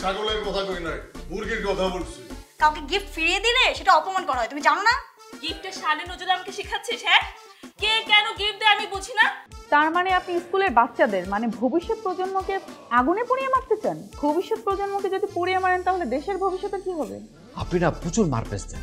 ছাগলের কথা কই নাই, মুরগির কথা বলছি। কাউকে গিফট ফিরিয়ে দিলে সেটা অপমান করা হয়, তুমি জানো না? গিফটের শানে নজরে আমাকে শেখাচ্ছিস? হ্যাঁ, কে কেন গিফট দেয় আমি বুঝি না। তার মানে আপনি স্কুলের বাচ্চাদের মানে ভবিষ্যৎ প্রজন্মকে আগুনে পুড়িয়ে মারতে চান? ভবিষ্যৎ প্রজন্মকে যদি পুড়িয়ে মারেন তাহলে দেশের ভবিষ্যতে কি হবে? আপনি না প্রচুর মার পেয়েছেন।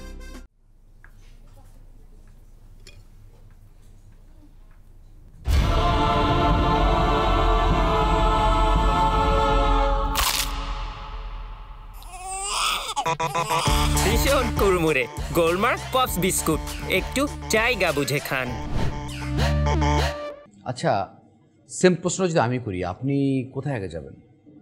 ভীষণ কুড়মুড়ে গোলমার্ক পপস বিস্কুট, একটু জায়গা বুঝে খান। আচ্ছা, সেম প্রশ্ন যদি আমি করি, আপনি কোথায় আগে যাবেন?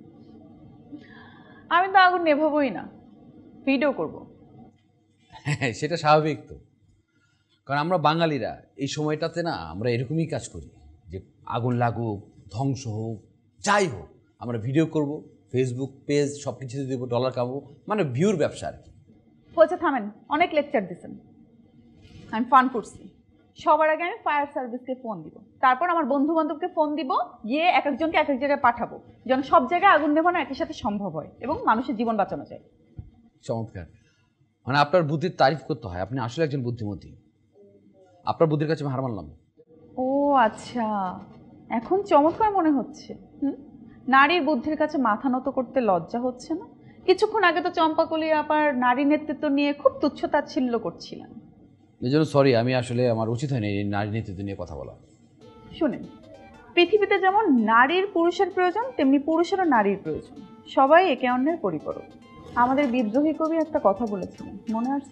আমি তো আগুন নেভাবই না, ভিডিও করব। হ্যাঁ, সেটা স্বাভাবিক তো, কারণ আমরা বাঙালিরা এই সময়টাতে না আমরা এরকমই কাজ করি যে আগুন লাগুক, ধ্বংস হোক, যাই হোক, আমরা ভিডিও করব, ফেসবুক পেজ সব কিছুতে দেবো, ডলার কামাবো, মানে ভিউর ব্যবসা আর কি। হয়েছে, থামেন, অনেক লেকচার দিচ্ছেন। আমি ফান করছি। সবার আগে আমি ফায়ার সার্ভিসকে ফোন দিব, তারপর আমার বন্ধু বান্ধবকে ফোন দিব, গিয়ে এক একজনকে এক এক জায়গায় পাঠাবো, যেন সব জায়গায় আগুন নেভানো একই সাথে সম্ভব হয় এবং মানুষের জীবন বাঁচানো যায়। চমৎকার, মানে আপনার বুদ্ধির তারিফ করতে হয়, আপনি আসলে একজন বুদ্ধিমতী। আপনার বুদ্ধির কাছে আমি হার মানলাম। ও আচ্ছা, এখন চমৎকার মনে হচ্ছে। নারীর বুদ্ধির কাছে মাথা নত করতে লজ্জা হচ্ছে না? কিছুক্ষণ আগে তো চম্পাকলি আপার নারী নেতৃত্ব নিয়ে খুব তুচ্ছ তাচ্ছিল্য করছিলেন। এই জন্য সরি, আমি আসলে আমার উচিত হয়নি এই নারী নেতৃত্ব নিয়ে কথা বলা। শুনেন, পৃথিবীতে যেমন নারীর পুরুষের প্রয়োজন, তেমনি পুরুষেরও নারীর প্রয়োজন। সবাই একে অন্যের পরিপূরক। আমাদের বিদ্রোহী কবি একটা কথা বলেছিলেন, মনে আছে?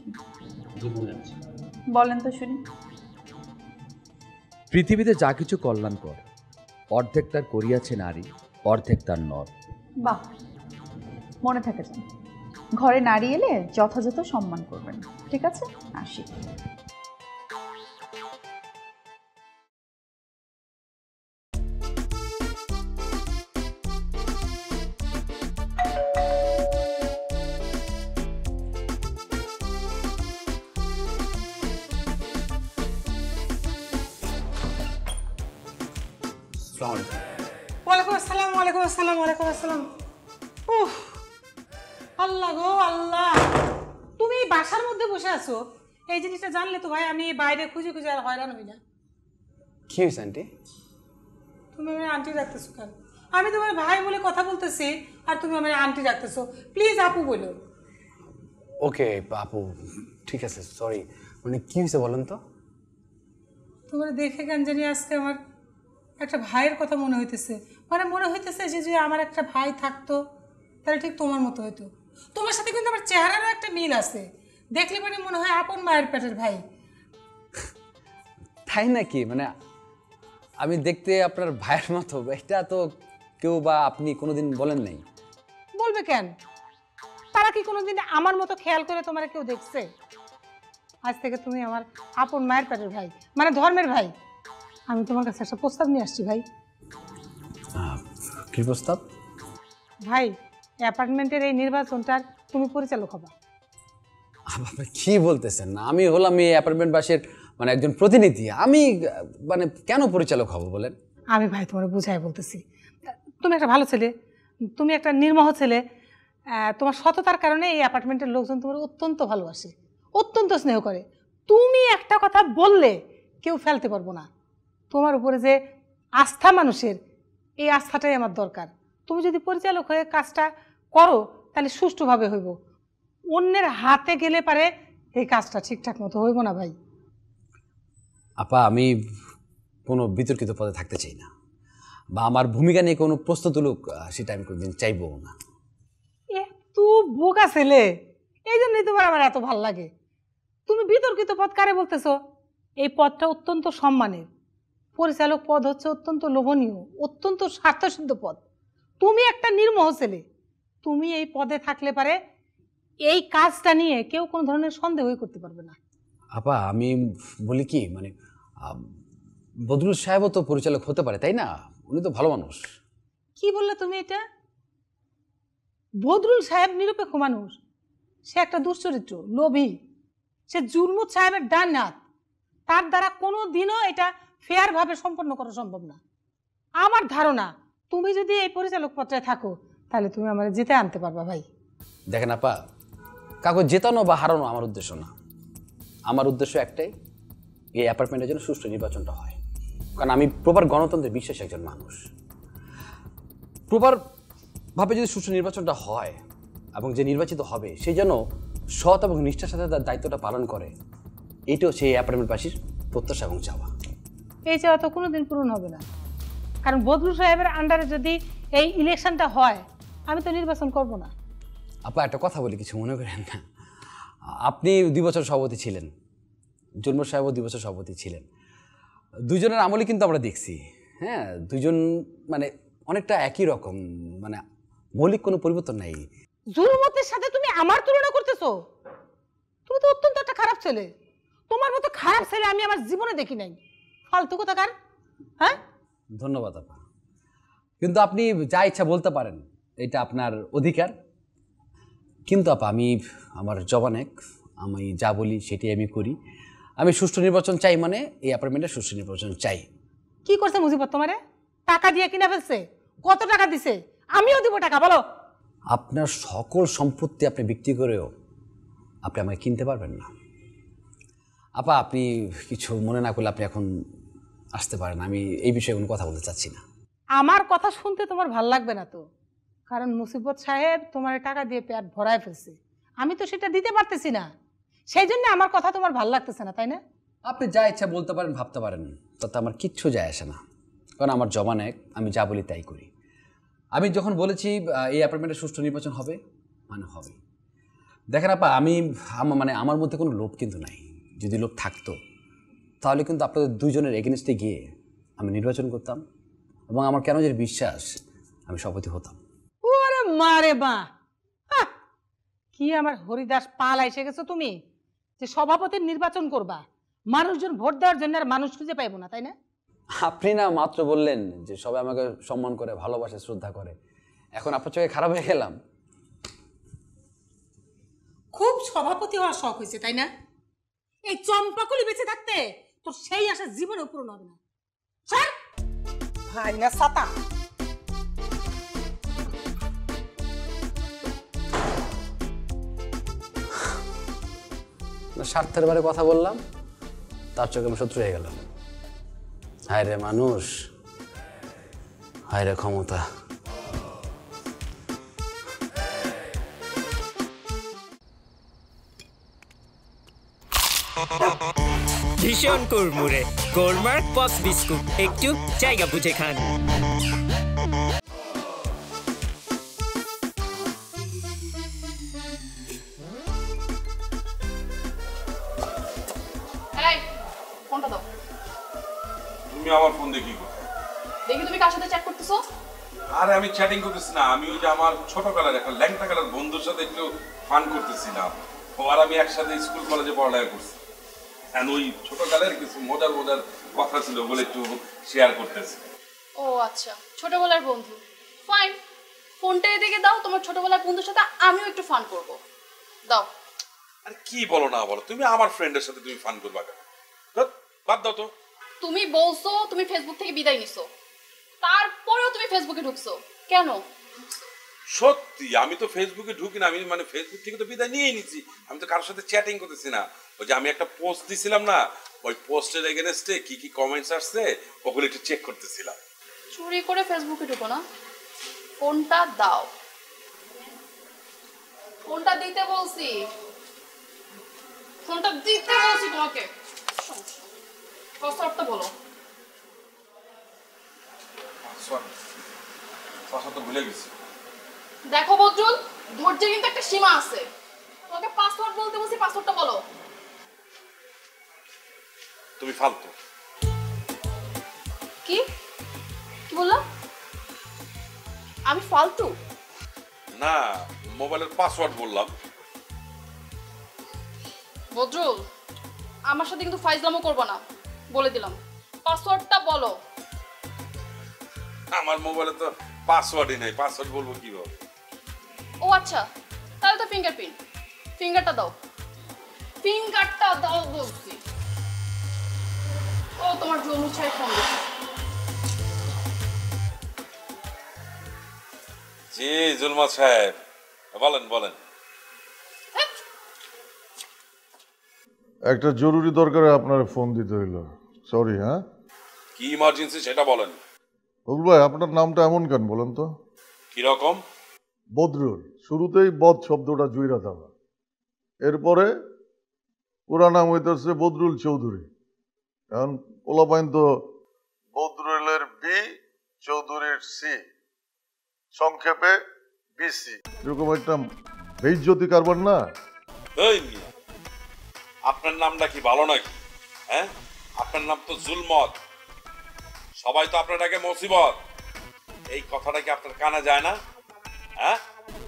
বলেন তো শুনি। পৃথিবীতে যা কিছু কল্যাণকর, অর্ধেক তার করিয়াছে নারী, অর্ধেক তার নর। বাহ, মনে থাকে যান। ঘরে নারী এলে যথাযথ সম্মান করবেন, ঠিক আছে? আসি। ওয়ালাইকুম আসসালাম, ওয়ালাইকুম আসসালাম, ওয়ালাইকুম আসসালাম। উহ, আল্লাহ গো আল্লাহ, তুমি বাসার মধ্যে বসে আছো, এই জিনিসটা জানলে তো ভাই আমি বাইরে খুঁজে খুঁজে আর হয়রান হই না। কি হয়েছে আন্টি? তুমি আমার আন্টি রাখতেছো কেন? আমি তোমার ভাই বলে কথা বলতেছি আর তুমি আমার আন্টি রাখতেছো। প্লিজ আপু বলো। ওকে আপু, ঠিক আছে, সরি। মানে কি হয়েছে বলেন তো? তোমার দেখে কেন জানি আজকে আমার একটা ভাইয়ের কথা মনে হইতেছে। মানে মনে হইতেছে যে যে আমার একটা ভাই থাকতো তাহলে ঠিক তোমার মতো হতো। তোমার সাথে কিন্তু আমার চেহারারও একটা মিল আছে, দেখলে মানে মনে হয় আপন মায়ের পেটের ভাই। তাই নাকি? মানে আমি দেখতে আপনার ভাইয়ের মতো, এটা তো কেউ বা আপনি কোনোদিন বলেন নাই। বলবে কেন? তারা কি কোনোদিন আমার মতো খেয়াল করে তোমার কেউ দেখছে? আজ থেকে তুমি আমার আপন মায়ের পেটের ভাই, মানে ধর্মের ভাই। আমি তোমার কাছে একটা প্রস্তাব নিয়ে আসছি ভাই। কি প্রস্তাব? ভাই, অ্যাপার্টমেন্টের এই নির্বাচনটার তুমি পরিচালক হবা। আপনি কি বলতেছেন? না, আমি হলাম এই অ্যাপার্টমেন্ট বাসের মানে একজন প্রতিনিধি, আমি মানে কেন পরিচালক হব বলেন? আমি ভাই তোমার বুঝাই বলতেছি, তুমি একটা ভালো ছেলে, তুমি একটা নির্মোহ ছেলে। তোমার সততার কারণে এই অ্যাপার্টমেন্টের লোকজন তোমার অত্যন্ত ভালোবাসে, অত্যন্ত স্নেহ করে। তুমি একটা কথা বললে কেউ ফেলতে পারবো না। তোমার উপরে যে আস্থা মানুষের, এই আস্থাটাই আমার দরকার। তুমি যদি পরিচালক হয়ে কাজটা করো তাহলে সুষ্ঠুভাবে হইব। অন্যের হাতে গেলে পারে এই কাজটা ঠিকঠাক মতো হইব না ভাই। আপা, আমি কোনো বিতর্কিত পদে থাকতে চাই না, বা আমার ভূমিকা নিয়ে কোনো প্রশ্ন তুলুক সেটা আমি কোনোদিন চাইবো না। এত বোকা ছেলে, এই জন্যই তোমার আমার এত ভাল লাগে। তুমি বিতর্কিত পদ কারে বলতেছো? এই পদটা অত্যন্ত সম্মানের। পরিচালক পদ হচ্ছে অত্যন্ত লোভনীয়, অত্যন্ত স্বার্থসিদ্ধ পদ। তুমি একটা নির্মোহ ছেলে, তুমি এই পদে থাকলে পারে এই কাজটা নিয়ে কেউ কোনো ধরনের সন্দেহই করতে পারবে না। আপা, আমি বলি কি, মানে বদরুল সাহেবও তো পরিচালক হতে পারে, তাই না? উনি তো ভালো মানুষ। কি বললে তুমি এটা? বদরুল সাহেব নিরপেক্ষ মানুষ, সে একটা দুশ্চরিত্র, লোভী, সে জুলমুত সাহেবের ডান হাত। তার দ্বারা কোনো দিনও এটা ফেয়ারভাবে সম্পন্ন করা সম্ভব না। আমার ধারণা তুমি যদি এই পরিচালক পত্রে থাকো তাহলে তুমি আমার জিতে আনতে পারবা ভাই। দেখেন আপা, কাউকে জেতানো বা হারানো আমার উদ্দেশ্য না। আমার উদ্দেশ্য একটাই, এই অ্যাপার্টমেন্টের জন্য সুষ্ঠু নির্বাচনটা হয়। কারণ আমি প্রপার গণতন্ত্রে বিশ্বাসী একজন মানুষ। প্রপারভাবে যদি সুষ্ঠু নির্বাচনটা হয় এবং যে নির্বাচিত হবে সে যেন সৎ এবং নিষ্ঠার সাথে তার দায়িত্বটা পালন করে, এটাও সেই অ্যাপার্টমেন্টবাসীর প্রত্যাশা এবং চাওয়া। এই চাওয়া তো কোনোদিন পূরণ হবে না, কারণ বদরুল সাহেবের আন্ডারে যদি এই ইলেকশনটা হয় আমি তো নির্বাচন করব না। আপা একটা কথা বলি, কিছু মনে করেন না। আপনি 2 বছর সভাপতি ছিলেন, জুলমর সাহেবও 2 বছর সভাপতি ছিলেন। দুজনের আমলে কিন্তু আমরা দেখছি, হ্যাঁ, দুজন মানে অনেকটা একই রকম, মানে মৌলিক কোনো পরিবর্তন নাই। জুলমতের সাথে তুমি আমার তুলনা করতেছো? তুমি তো অত্যন্ত একটা খারাপ ছেলে। তোমার মতো খারাপ ছেলে আমি আমার জীবনে দেখি নাই। ফালতু কোথাকার। হ্যাঁ, ধন্যবাদ আপা, কিন্তু আপনি যা ইচ্ছা বলতে পারেন, এটা আপনার অধিকার। কিন্তু আপা আমি আমার জবানেক, আমি যা বলি সেটাই আমি করি। আমি সুষ্ঠু নির্বাচন চাই, মানে এই অ্যাপার্টমেন্টে সুষ্ঠু নির্বাচন চাই। কি করছে মুজিবত তোমারে? টাকা দিয়ে কিনে ফেলছে? কত টাকা দিছে? আমিও দিব টাকা, বলো। আপনার সকল সম্পত্তি আপনি বিক্রি করেও আপনি আমাকে কিনতে পারবেন না। আপা আপনি কিছু মনে না করলে আপনি এখন আসতে পারেন, আমি এই বিষয়ে কোনো কথা বলতে চাচ্ছি না। আমার কথা শুনতে তোমার ভাল লাগবে না তো, কারণ মুসিবত সাহেব তোমার টাকা দিয়ে পেট ভরায় ফেলছে। আমি তো সেটা দিতে পারতেছি না, সেই জন্য আমার কথা তোমার ভাল লাগতেছে না, তাই না? আপনি যা ইচ্ছা বলতে পারেন, ভাবতে পারেন, তাতে আমার কিচ্ছু যায় আসে না, কারণ আমার জবান এক, আমি যা বলি তাই করি। আমি যখন বলেছি এই অ্যাপার্টমেন্টে সুষ্ঠু নির্বাচন হবে, মানে হবে। দেখেন আপা, মানে আমার মধ্যে কোনো লোভ কিন্তু নাই। যদি লোভ থাকতো তাহলে কিন্তু আপনাদের দুজনের এগেনস্টে গিয়ে আমি নির্বাচন করতাম, এবং আমার কেন যে বিশ্বাস আমি সভাপতি হতাম। ওরে মারে মা, কি আমার হরিদাস পাল এসে গেছো তুমি, যে সভাপতির নির্বাচন করবা? মানুষজন ভোট দেওয়ার জন্য আর মানুষ খুঁজে পাইবো না, তাই না? আপনি না মাত্র বললেন যে সবাই আমাকে সম্মান করে, ভালোবাসে, শ্রদ্ধা করে, এখন আপনার চোখে খারাপ হয়ে গেলাম? খুব সভাপতি হওয়ার শখ হয়েছে, তাই না? এই চম্পাকুলি বেঁচে থাকতে তোর সেই আশা জীবনে পূরণ হবে না। স্যার ভাই না সাতা, স্বার্থের বারে কথা বললাম, তার চোখে আমি শত্রু হয়ে গেলাম। হায় রে মানুষ, হায় রে ক্ষমতা। ভীষণ কুড়মুড়ে গোলমার্ক পপস বিস্কুট, একটু জায়গা বুঝে খান। ফোনটা দাও। তুমি আমার ফোন দেখি দেখি তুমি কার সাথে চ্যাট করতেছো? আরে আমি চ্যাটিং করতেছি না, আমি ওই যে আমার ছোটবেলার একটা ল্যাংটা কালার বন্ধুর সাথে একটু ফান করতেছিলাম। ও আর আমি একসাথে স্কুল কলেজে পড়ালেখা করছি, ওই ছোটকালের কিছু মজার মজার কথা ছিল বলে একটু শেয়ার করতেছি। ও আচ্ছা, ছোটবেলার বন্ধু, ফাইন। ফোনটা এদিকে দাও, তোমার ছোটবেলার বন্ধুর সাথে আমিও একটু ফান করব। দাও। আরে কি বলো না বলো, তুমি আমার ফ্রেন্ডের সাথে তুমি ফান করবা কেন? বাদ দাও তো। তুমি বলছো তুমি ফেসবুক থেকে বিদায় নিছো, তারপরেও তুমি ফেসবুকে ঢুকছো কেন? সত্যি আমি তো ফেসবুকে ঢুকি না, আমি মানে ফেসবুক থেকে তো বিদায় নিয়েই নিচ্ছি। আমি তো কারোর সাথে চ্যাটিং করতেছি না। ওই যে আমি একটা পোস্ট দিছিলাম না, ওই পোস্টের এগেনস্টে কি কি কমেন্টস আসছে ওগুলো একটু চেক করতেছিলাম। চুরি করে ফেসবুকে ঢুকো না, ফোনটা দাও। ফোনটা দিতে বলছি, ফোনটা দিতে বলছি তোমাকে। পাসওয়ার্ডটা বলো। পাসওয়ার্ড তো ভুলে গেছি। দেখো বদরুল, ধৈর্যের কিন্তু একটা সীমা আছে। তোমাকে পাসওয়ার্ড বলতে বলছি, পাসওয়ার্ডটা বলো। তুমি ফালতু। কি কি বললা? আমি ফালতু? না, মোবাইলের পাসওয়ার্ড বললাম। বদরুল, আমার সাথে কিন্তু ফাইজলামও করবো না, বলে দিলাম। পাসওয়ার্ডটা বলো। আমার মোবাইলে তো পাসওয়ার্ডই নাই, পাসওয়ার্ড বলবো কিভাবে? ও আচ্ছা, তাহলে তো ফিঙ্গারপ্রিন্ট। ফিঙ্গারটা দাও, ফিঙ্গারটা দাও বলছি। ও তোমার জমুছায় ফোন দিচ্ছে। জি জুলমত সাহেব, বলেন বলেন। একটা জরুরি দরকারে আপনার ফোন দিতে হইলো, সরি। হ্যাঁ, কি ইমার্জেন্সি সেটা বলেন। বদরুল ভাই, আপনার নামটা এমন কেন বলেন তো? কিরকম? বদরুল, শুরুতেই বদ শব্দটা জুইরা থাকা, এরপরে পুরা নাম হইতেছে বদরুল চৌধুরী। এখন পোলাপাইন তো বদরুলের বি, চৌধুরীর সি, সংক্ষেপে বিসি। এরকম একটা বেইজ্জতি কারবার না? এই মিয়া, আপনার নামটা কি ভালো নাকি? হ্যাঁ, আপনার নাম তো জুলমত, সবাই তো আপনারটাকে মুসিবত। এই কথাটা কি আপনার কানে যায় না? হ্যাঁ,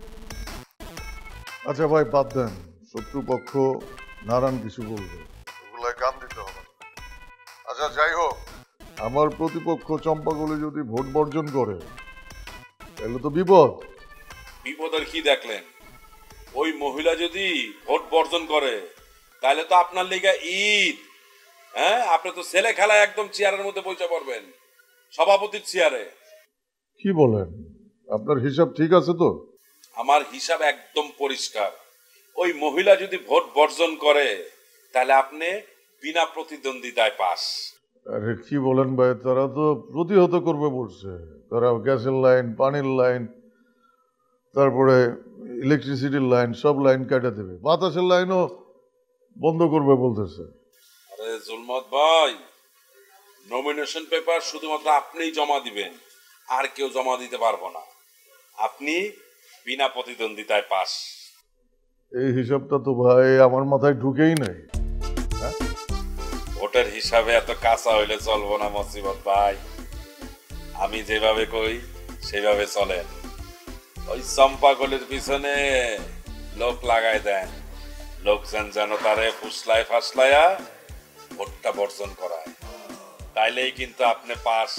আচ্ছা ভাই, বাদ দেন, শত্রুপক্ষ নারায়ণ কিছু বলবে, ওগুলায় কান দিতে হবে। আচ্ছা যাই হোক, আমার প্রতিপক্ষ চম্পাকলি যদি ভোট বর্জন করে তাহলে তো বিপদ। বিপদের কি দেখলেন? ওই মহিলা যদি ভোট বর্জন করে তাহলে তো আপনার লিগা ঈদ। হ্যাঁ, আপনি তো ছেলে খেলায় একদম চেয়ারের মধ্যে বসে পড়বেন, সভাপতির চেয়ারে। কি বলেন? আপনার হিসাব ঠিক আছে তো? আমার হিসাব একদম পরিষ্কার। ওই মহিলা যদি ভোট বর্জন করে তাহলে আপনি বিনা প্রতিদ্বন্দ্বিতায় পাস। আরে কি বলেন ভাই, তারা তো প্রতিহত করবে বলছে। তারা গ্যাসের লাইন, পানির লাইন, তারপরে ইলেকট্রিসিটির লাইন, সব লাইন কেটে দেবে, বাতাসের লাইনও বন্ধ করবে বলতেছে। আরে জুলমত ভাই, নমিনেশন পেপার শুধুমাত্র আপনিই জমা দিবেন, আর কেউ জমা দিতে পারবো না। আপনি বিনা প্রতিদ্বন্দ্বিতায় পাস। এই হিসাবটা তো ভাই আমার মাথায় ঢুকেই নাই। ভোটের হিসাবে এত কাঁচা হইলে চলবো না মুসিবত ভাই। আমি যেভাবে কই সেভাবে চলেন। ওই চম্পাকলির পিছনে লোক লাগাই দেন, লোকজন যেন তারে ফুসলায় ফাসলায়া ভোটটা বর্জন করায়, তাইলেই কিন্তু আপনি পাস।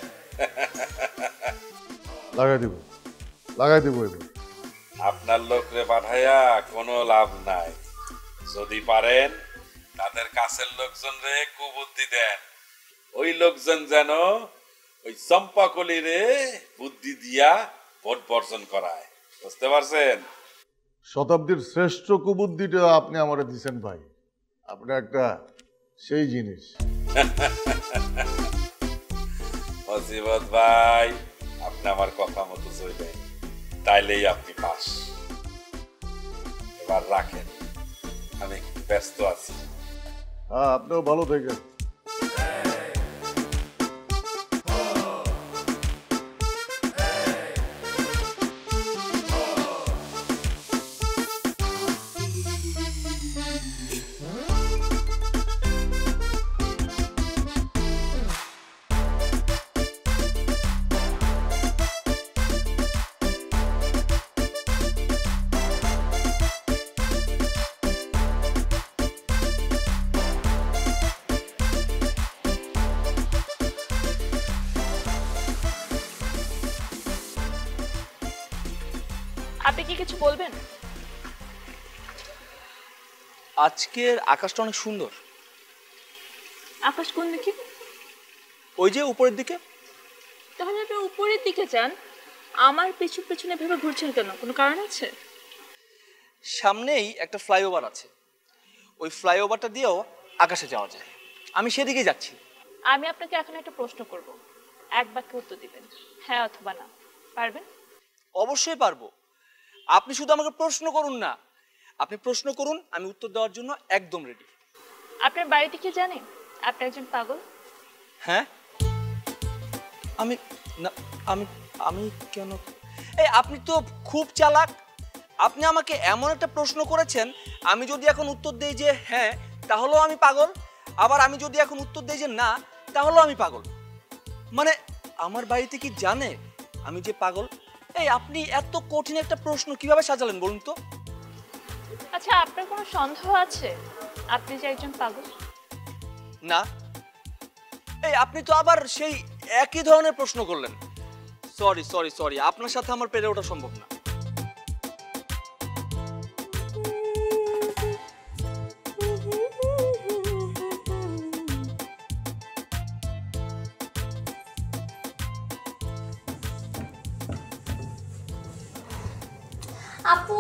লাগাই দিব, লাগাই দিব। এবার আপনার লোকরে পাঠাইয়া কোনো লাভ নাই। যদি পারেন তাদের কাছের লোকজন রে কুবুদ্ধি দেন, ওই লোকজন যেন ওই চম্পাকলি রে বুদ্ধি দিয়া ভোট বর্জন করায়। বুঝতে পারছেন? শতাব্দীর শ্রেষ্ঠ কুবুদ্ধিটা আপনি আমারে দিছেন ভাই। আপনি একটা সেই জিনিস। মুসিবত ভাই, আপনি আমার কথা মতো চলবেন, তাইলেই আপনি পাস। এবার রাখেন, আমি একটু ব্যস্ত আছি। হ্যাঁ, আপনিও ভালো থাকেন। আপনি কি কিছু বলবেন? আজকের আকাশটা অনেক সুন্দর। আকাশ কোন দিকে? ওই যে উপরের দিকে। তাহলে আপনি উপরের দিকে যান, আমার পেছনে ভেবে ঘুরছেন কেন? কোনো কারণ আছে? সামনেই একটা ফ্লাইওভার আছে, ওই ফ্লাইওভারটা দিয়েও আকাশে যাওয়া যায়, আমি সেদিকে যাচ্ছি। আমি আপনাকে এখন একটা প্রশ্ন করব, এক বাক্যে উত্তর দিবেন, হ্যাঁ অথবা না। পারবেন? অবশ্যই পারবো। আপনি শুধু আমাকে প্রশ্ন করুন না, আপনি প্রশ্ন করুন, আমি উত্তর দেওয়ার জন্য একদম রেডি। আপনার বাড়ি থেকে জানেন আপনি একজন পাগল? হ্যাঁ, আমি না, আমি কেন? এই আপনি তো খুব চালাক। আপনি আমাকে এমন একটা প্রশ্ন করেছেন, আমি যদি এখন উত্তর দেই যে হ্যাঁ তাহলেও আমি পাগল, আবার আমি যদি এখন উত্তর দেই যে না তাহলেও আমি পাগল। মানে আমার বাড়িতে কি জানে আমি যে পাগল? এই আপনি এত কঠিন একটা প্রশ্ন কিভাবে সাজালেন বলুন তো? আচ্ছা, আপনার কোনো সন্দেহ আছে আপনি যে একজন পাগল? না। এই আপনি তো আবার সেই একই ধরনের প্রশ্ন করলেন। সরি সরি সরি, আপনার সাথে আমার পেরে ওঠা সম্ভব না। আপু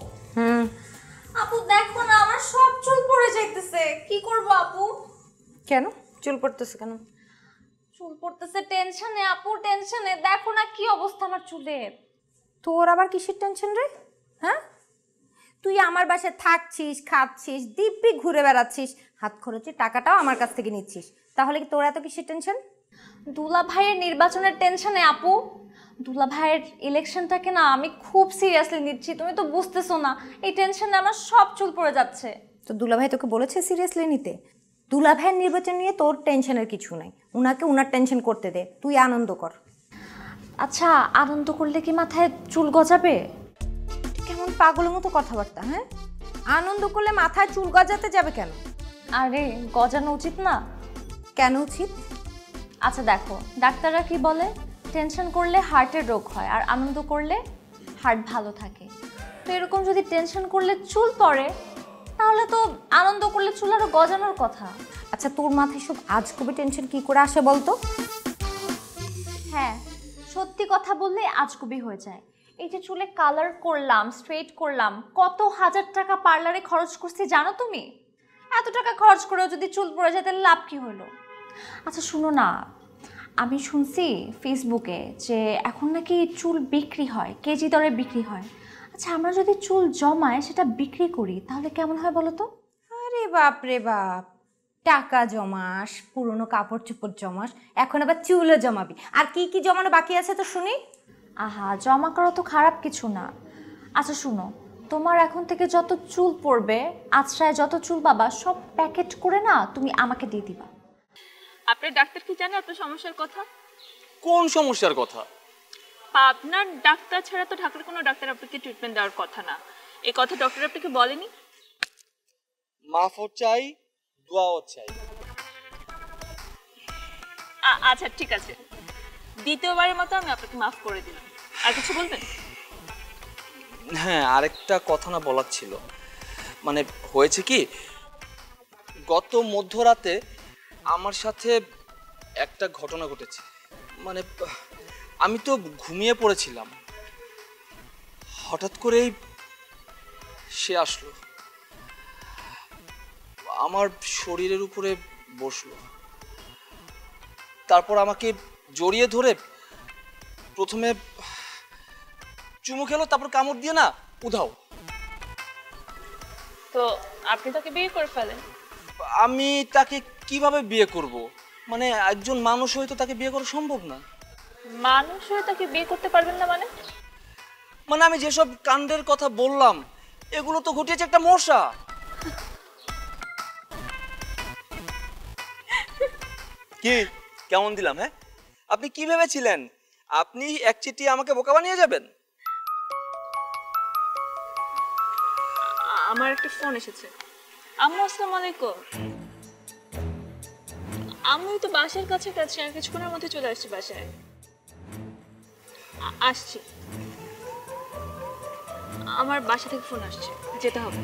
আপু দেখো না আমার সব চুল পড়ে যাইতেছে, কি করব আপু? কেন চুল পড়তেছে কেন? চুল পড়তেছে টেনশনে আপু, টেনশনে। দেখো না কি অবস্থা আমার চুলের। তোর আবার কিসের টেনশন রে? হ্যাঁ, তুই আমার বাসায় থাকছিস, খাচ্ছিস, দিব্যি ঘুরে বেড়াচ্ছিস, হাত খরচের টাকাটাও আমার কাছ থেকে নিচ্ছিস, তাহলে কি তোর এত কিসের টেনশন? দুলা ভাইয়ের নির্বাচনের টেনশনে আপু। দুলা ভাইয়ের ইলেকশনটাকে না আমি খুব সিরিয়াসলি নিচ্ছি, তুমি তো বুঝতেছো না। এই টেনশনে আমার সব চুল পড়ে যাচ্ছে। তো দুলাভাই তোকে বলেছে সিরিয়াসলি নিতে? দুলাভাইয়ের নির্বাচন নিয়ে তোর টেনশনের কিছু নাই, উনাকে উনার টেনশন করতে দে, তুই আনন্দ কর। আচ্ছা, আনন্দ করলে কি মাথায় চুল গজাবে? কেমন পাগলের মতো কথাবার্তা। হ্যাঁ, আনন্দ করলে মাথায় চুল গজাতে যাবে কেন? আরে গজানো উচিত না? কেন উচিত? আচ্ছা দেখো, ডাক্তাররা কি বলে, টেনশন করলে হার্টের রোগ হয় আর আনন্দ করলে হার্ট ভালো থাকে। তো এরকম যদি টেনশন করলে চুল পড়ে, তাহলে তো আনন্দ করলে চুল আরো গজানোর কথা। আচ্ছা, তোর মাথায় সব আজগুবি টেনশন কি করে আসে বলতো? হ্যাঁ, সত্যি কথা বললে আজগুবি হয়ে যায়। এই যে চুলে কালার করলাম, স্ট্রেট করলাম, কত হাজার টাকা পার্লারে খরচ করছি জানো তুমি? এত টাকা খরচ করেও যদি চুল পড়ে যায় তাহলে লাভ কি হলো? আচ্ছা শুনো না, আমি শুনছি ফেসবুকে যে এখন নাকি চুল বিক্রি হয়, কেজি দরে বিক্রি হয়। আচ্ছা, আমরা যদি চুল জমায় সেটা বিক্রি করি তাহলে কেমন হয় বলো তো? আরে বাপ রে বাপ, টাকা জমাস, পুরনো কাপড় চোপড় জমাস, এখন আবার চুলও জমাবি। আর কি কি জমানো বাকি আছে তো শুনি? আহা, জমা করা তো খারাপ কিছু না। আচ্ছা শুনো, তোমার এখন থেকে যত চুল পড়বে, আছড়ায় যত চুল পাবা, সব প্যাকেট করে না তুমি আমাকে দিয়ে দিবা। আপনার ডাক্তার কি জানে আপনার সমস্যার কথা? কোন সমস্যার কথা? আপনার ডাক্তার ছাড়া তো ঢাকার কোনো ডাক্তার আপনাকে ট্রিটমেন্ট দেওয়ার কথা না। এই কথা ডক্টর আপনাকে বলেনি? মাফও চাই, দোয়াও চাই। আচ্ছা ঠিক আছে, দ্বিতীয়বারের মতো আমি আপনাকে মাফ করে দিলাম। আর কিছু বলবেন? হ্যাঁ, আরেকটা কথা না বলার ছিল। মানে হয়েছে কি, গত মধ্যরাতে আমার সাথে একটা ঘটনা ঘটেছে। মানে আমি তো ঘুমিয়ে পড়েছিলাম, হঠাৎ করেই সে আসলো, আমার শরীরের উপরে বসলো, তারপর আমাকে জড়িয়ে ধরে প্রথমে চুমু খেলো, তারপর কামড় দিয়ে না উধাও। তো আপনি তাকে বিয়ে করে ফেলেন? আমি তাকে কিভাবে বিয়ে করব? মানে একজন মানুষ হয়ে তো তাকে বিয়ে করা সম্ভব না। মানুষ হয়ে তাকে বিয়ে করতে পারবেন না মানে? মানে আমি যেসব কাণ্ডের কথা বললাম এগুলো তো ঘটিয়েছে একটা মশা। কি কেমন দিলাম? হ্যাঁ, আপনি কি ভেবেছিলেন আপনি এক চিঠি আমাকে বোকা বানিয়ে যাবেন? আমার একটা ফোন এসেছে। আম্মু আসসালামু আলাইকুম। আমি তো বাসার কাছে আর কিছুক্ষণের মধ্যে চলে আসছি বাসায়। আসছি, আমার বাসা থেকে ফোন আসছে, যেতে হবে।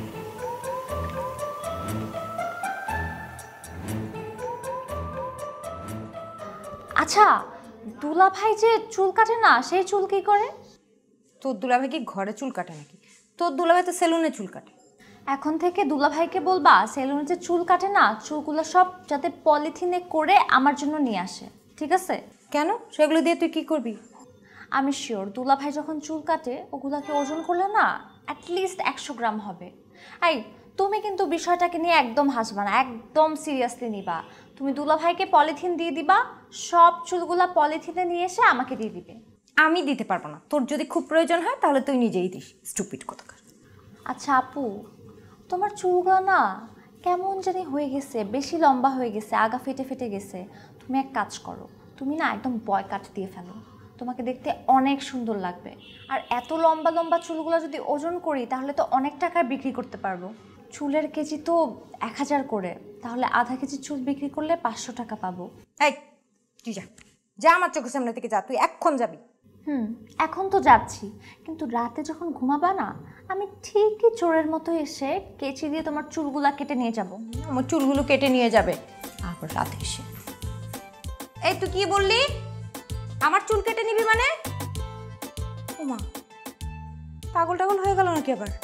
আচ্ছা, দুলা ভাই যে চুল কাটে না, সেই চুল কি করে? তোর দুলাভাই কি ঘরে চুল কাটে নাকি? তোর দুলাভাই তো সেলুনে চুল কাটে। এখন থেকে দুলা ভাইকে বলবা সেলুনে যে চুল কাটে না, চুলগুলো সব যাতে পলিথিনে করে আমার জন্য নিয়ে আসে, ঠিক আছে? কেন? সেগুলো দিয়ে তুই কি করবি? আমি শিওর দুলা ভাই যখন চুল কাটে ওগুলাকে ওজন করলে না অ্যাটলিস্ট 100 গ্রাম হবে। এই তুমি কিন্তু বিষয়টাকে নিয়ে একদম হাসবা না, একদম সিরিয়াসলি নিবা। তুমি দুলা ভাইকে পলিথিন দিয়ে দিবা, সব চুলগুলা পলিথিনে নিয়ে এসে আমাকে দিয়ে দিবে। আমি দিতে পারবো না, তোর যদি খুব প্রয়োজন হয় তাহলে তুই নিজেই দিস। স্টুপিড কথাকার। আচ্ছা আপু, তোমার চুলগুলো না কেমন জানি হয়ে গেছে, বেশি লম্বা হয়ে গেছে, আগা ফেটে ফেটে গেছে। তুমি এক কাজ করো, তুমি না একদম বয় কাট দিয়ে ফেলো, তোমাকে দেখতে অনেক সুন্দর লাগবে। আর এত লম্বা লম্বা চুলগুলো যদি ওজন করি তাহলে তো অনেক টাকায় বিক্রি করতে পারবো। চুলের কেজি তো 1000 করে, তাহলে আধা কেজি চুল বিক্রি করলে 500 টাকা পাবো। এই তুই যা, যা আমার চোখের সামনে থেকে যা, তুই এক্ষণ যাবি। এখন তো যাচ্ছি, কিন্তু রাতে যখন ঘুমাবা না আমি ঠিকই চোরের মতো এসে কেচি দিয়ে তোমার চুলগুলা কেটে নিয়ে যাব। আমার চুলগুলো কেটে নিয়ে যাবে আবার রাতে এসে। এই তুই কি বললি? আমার চুল কেটে নিবি মানে? ওমা, পাগল টাগল হয়ে গেল নাকি আবার?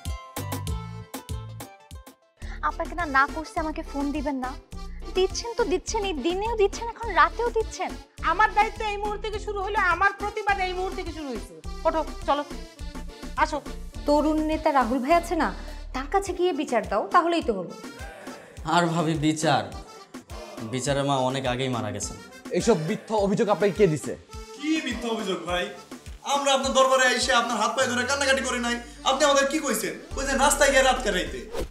আপনাকে না না করছে আমাকে ফোন দিবেন না, দিচ্ছেন তো দিচ্ছেনই, দিনেও দিচ্ছেন, এখন রাতেও দিচ্ছেন। আমার দায়িত্ব এই মুহূর্ত থেকে শুরু হলো, আমার প্রতিবাদ এই মুহূর্ত থেকে শুরু হয়েছে। ওঠো, চলো, আসো। তরুণ নেতা রাহুল ভাই আছে না, তার কাছে গিয়ে বিচার দাও, তাহলেই তো হলো। আর ভাবি বিচার, বিচারের মা অনেক আগেই মারা গেছেন। এইসব মিথ্যা অভিযোগ আপনাকে কে দিছে? কি মিথ্যা অভিযোগ ভাই? আমরা আপনার দরবারে এসে আপনার হাত পায়ে ধরে কান্নাকাটি করি নাই? আপনি আমাদের কি কইছেন? কইছেন রাস্তায় গিয়ে রাত কাটাইতে।